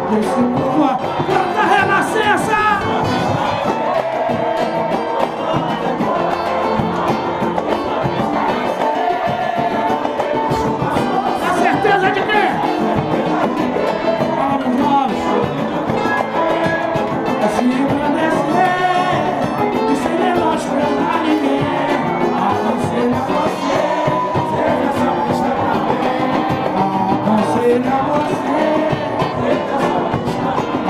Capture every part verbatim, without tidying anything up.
Desse povo, canta a renascença! A certeza de quem? Fala nos novos. Assim engrandecer e sem menosprezar ninguém. Aconselho a você, seja só cristã também. Aconselho a você, seja só cristã também.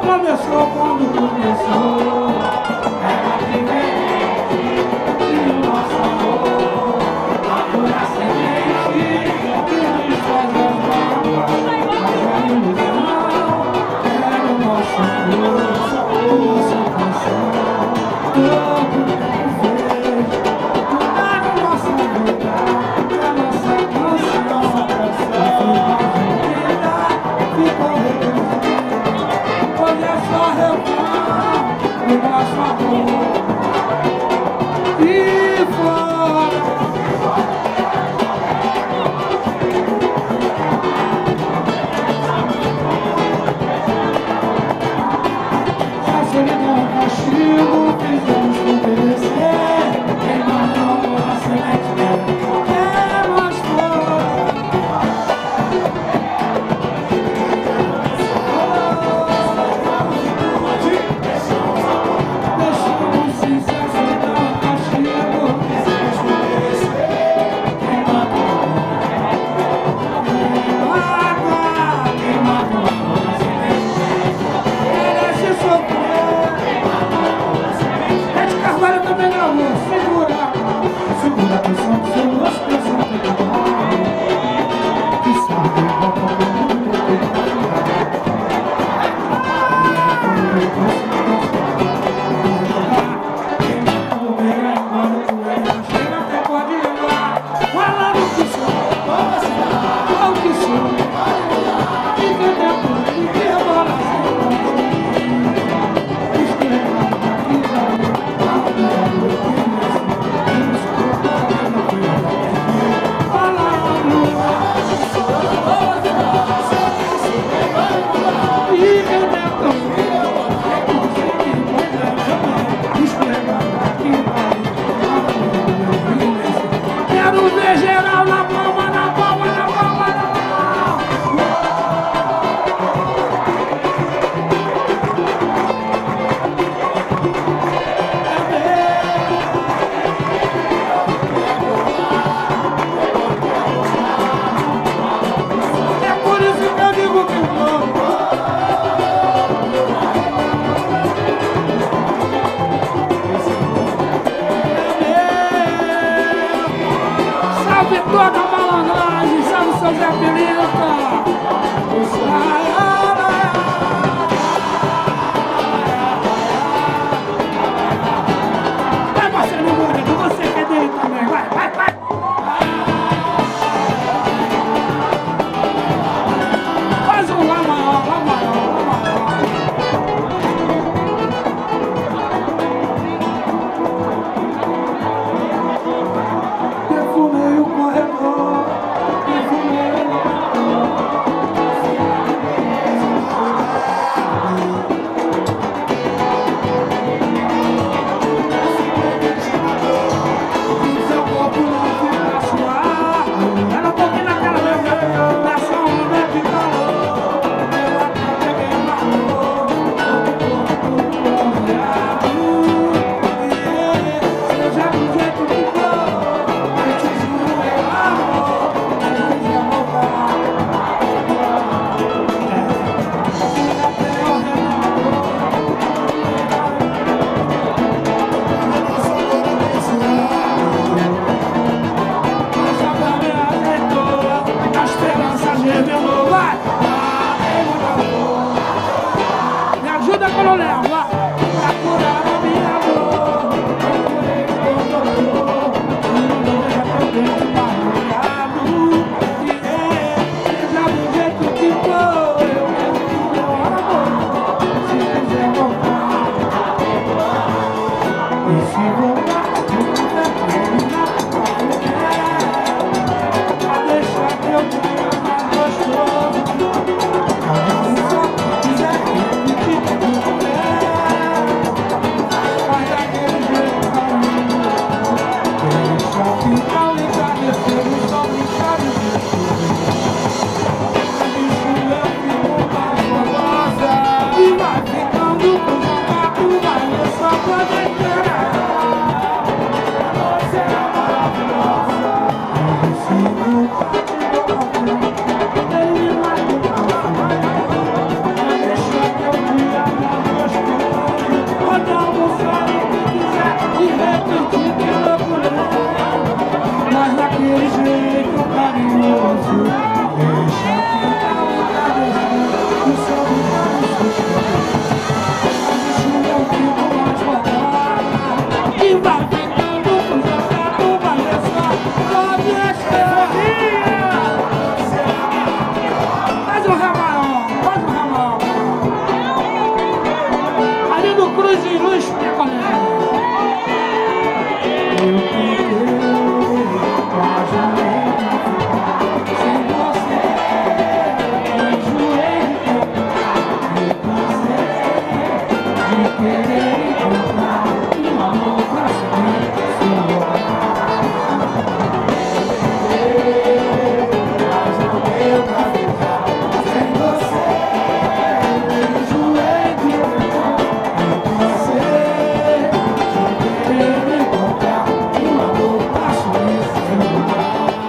começou, quando começou, era diferente. E o nosso amor, a pura semente que nos faz amar. A ilusão era o nosso amor, a nossa canção. Todo perfeito, era a nossa vida, a nossa canção. Ficou reduzida, hoje é só refrão do nosso amor. E fora a solidão, o castigo, fizemos obedecer. Quem matou a semente dela é mais fora. Segura a pressão do seu rosto, pressão do teu trabalho. Que sabe, volta pro mundo do teu trabalho. Quem mata o meio é embora o poeira. Chega até pode levar. Falando que sou, ou que sou. Fica dentro e que rebola sem escreva aqui da quero ver geral na palma, na palma, na palma, na palma. É por isso que eu digo que vou. Salve toda a malandragem, salve seu Zé Pilinta. Vai, Marcelo Moura, você que é dele também, vai, vai, vai. Faz um lá maior, lá maior, lá maior. Perfumei o corredor, perfumei o corredor. Seu corpo não fica suado. Era um pouquinho naquela vez, nessa onda de calor. Eu até peguei na rua, todo bronzeado. Seja do jeito que for, eu te juro, meu amor, quem quiser voltar. A esperança revelou, vai! Me ajuda, coronel, vai! Pra curar a minha dor, procurei o doutor, não veja teu peito barulhado. E é, seja do jeito que for, eu quero meu amor, se quiser voltar. E se voltar, eu não quero nada, pra deixar teu dia mais gostoso. Cada um só quiser repetir tudo bem. Luizinho, Luiz Picolé. Eu fiquei quase sem você. Enjoei de tentar, de querer encontrar um amor pra ser seu. Mas não deu pra ficar sem você. Enjoei de tentar, de você, de querer encontrar um amor pra ser seu.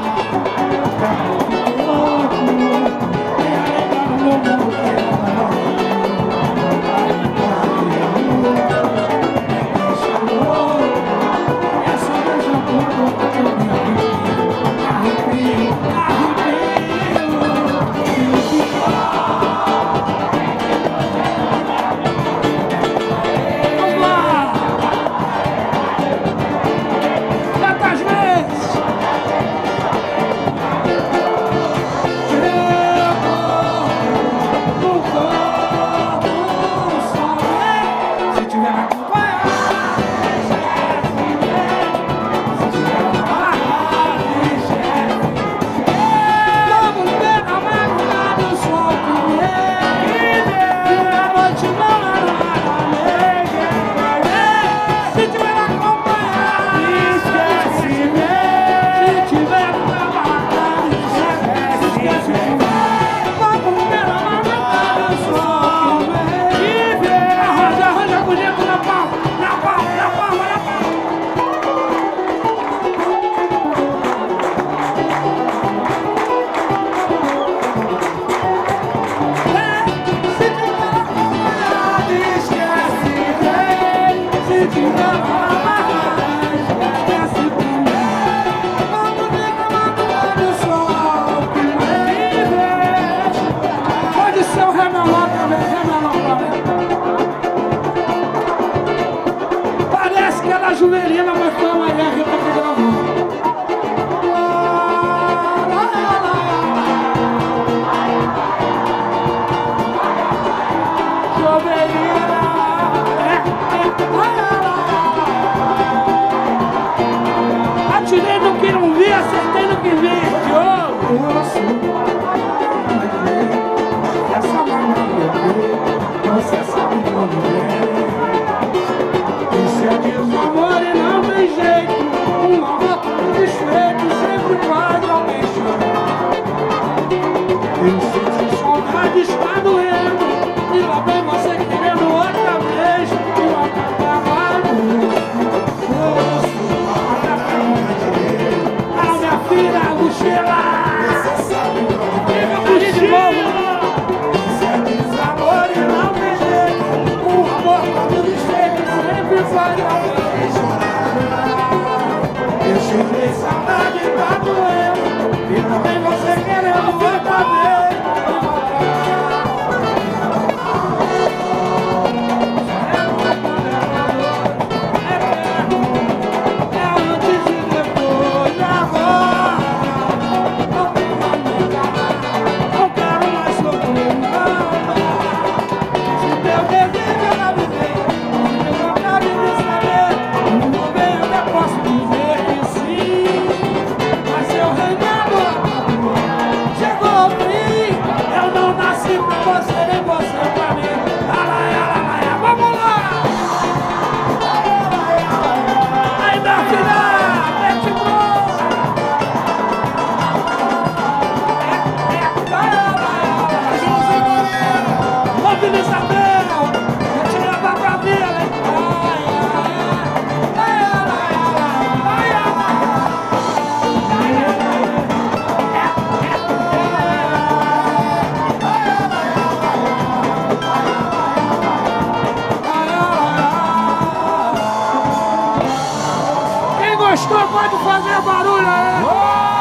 Parece que ela é Juvelina, mas foi uma mulher que eu tô gravando. Juvelina, atirei no que não vi, acertei no que vi. Eu sou essa maravilha, você sabe como é. Isso é desamor e não tem jeito. Um amor desfeito sempre faz alguém chorar. Eu sinto saudade, está doendo. E lá vem você querendo outra vez. E vai cantar mais um. Eu sou a minha filha, mochila. Você sabe como é. Fica por de novo. Isso é desamor e não tem jeito. Um amor quando desfeito sempre faz alguém chorar. Eu chorei, saudade tá doendo. E também você querendo outra vez. É antes e depois, agora. Não tem mais nada. Não quero mais sofrer nada. Se teu desejo era viver, eu vontade de saber. No momento eu posso dizer que sim. Mas seu reinado acabou, chegou ao fim. Eu não nasci pra você, nem você pra mim. Alaia, alaia, vamos lá! Aí, minha filha, mete bronca! Ô, Vila Isabel, vou te levar pra vila, hein? Quem gostou pode fazer barulho aí!